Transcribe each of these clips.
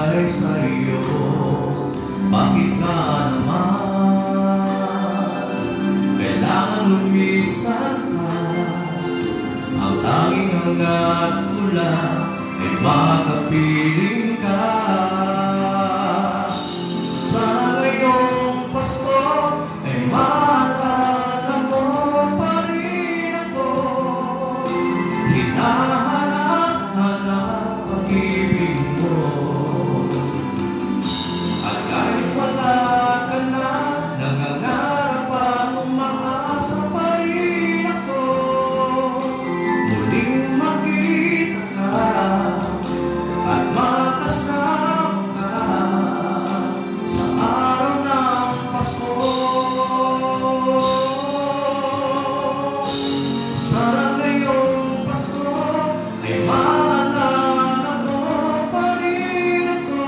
ibalik sa'yo. Bakit ka naman kailangan lumisan ka? Ang tanging hangad ko lang ay makapiling ka. Sana ngayong Pasko ay maalala mo pa rin ako. Hinahanap-hanap pag-ibig mo. At kahit wala ka na, nangangarap at umaasa pa rin ako. Muling makita ka at makasama ka sa araw ng Pasko. Sana ngayong Pasko ay maalala mo pa rin ako.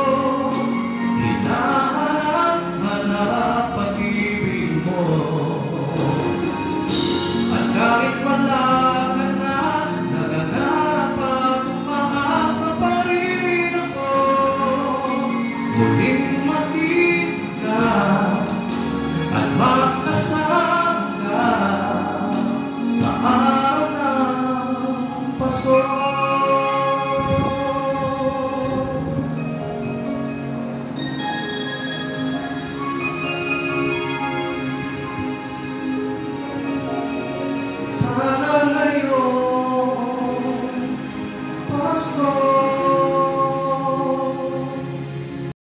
Hinahanap-hanap pag-ibig mo. At kahit wala ka na, nangangarap at umaasa pa rin ako. Muling makita at makasama ka sa araw ng Pasko.